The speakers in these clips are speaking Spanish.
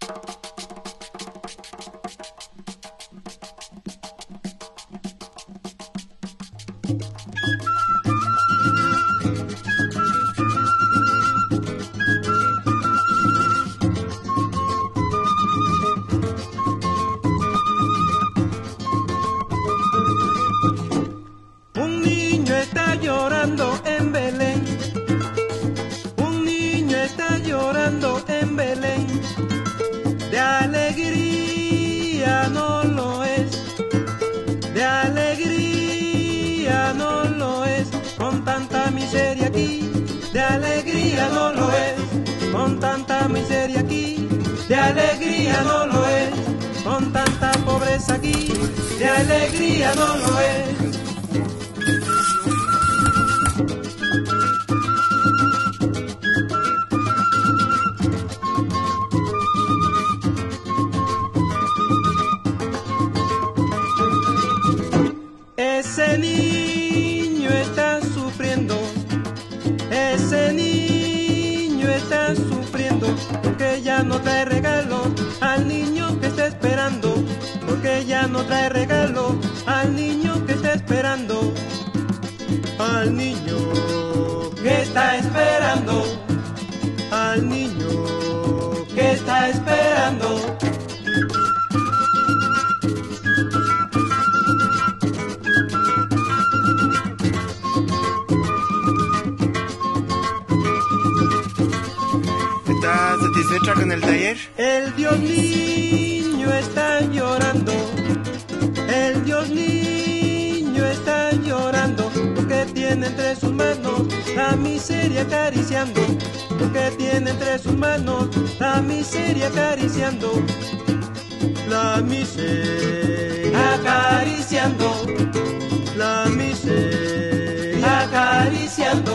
Un niño está llorando en Belén. Un niño está llorando en Belén. De alegría no lo es. De alegría no lo es. Con tanta miseria aquí. De alegría no lo es. Con tanta miseria aquí. De alegría no lo es. Con tanta pobreza aquí. De alegría no lo es. Ese niño está sufriendo, ese niño está sufriendo, porque ya no trae regalo al niño que está esperando, porque ya no trae regalo al niño que está esperando, al niño que está esperando, al niño que está esperando. ¿Estás satisfecha con el taller? El Dios niño está llorando, el Dios niño está llorando, porque tiene entre sus manos la miseria acariciando, porque tiene entre sus manos la miseria acariciando, la miseria acariciando, la miseria acariciando.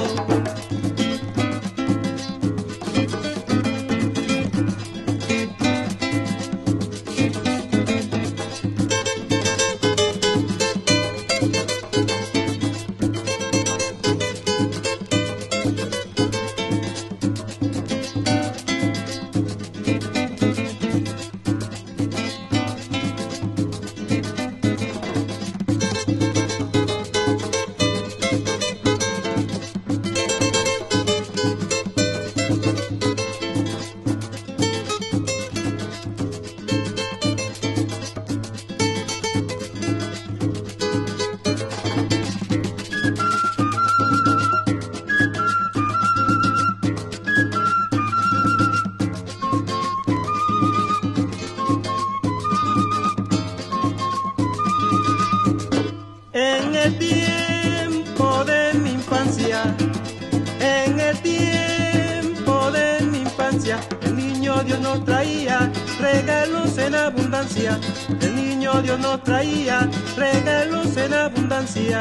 En el tiempo de mi infancia, en el tiempo de mi infancia, el niño Dios nos traía regalos en abundancia. El niño Dios nos traía regalos en abundancia.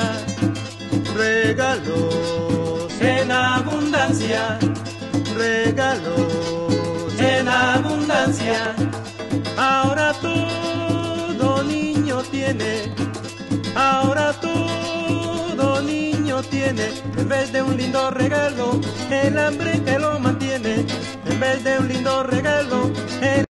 Regalos en abundancia, regalos en abundancia. Ahora todo niño tiene. Ahora todo niño tiene, en vez de un lindo regalo, el hambre que lo mantiene. En vez de un lindo regalo, el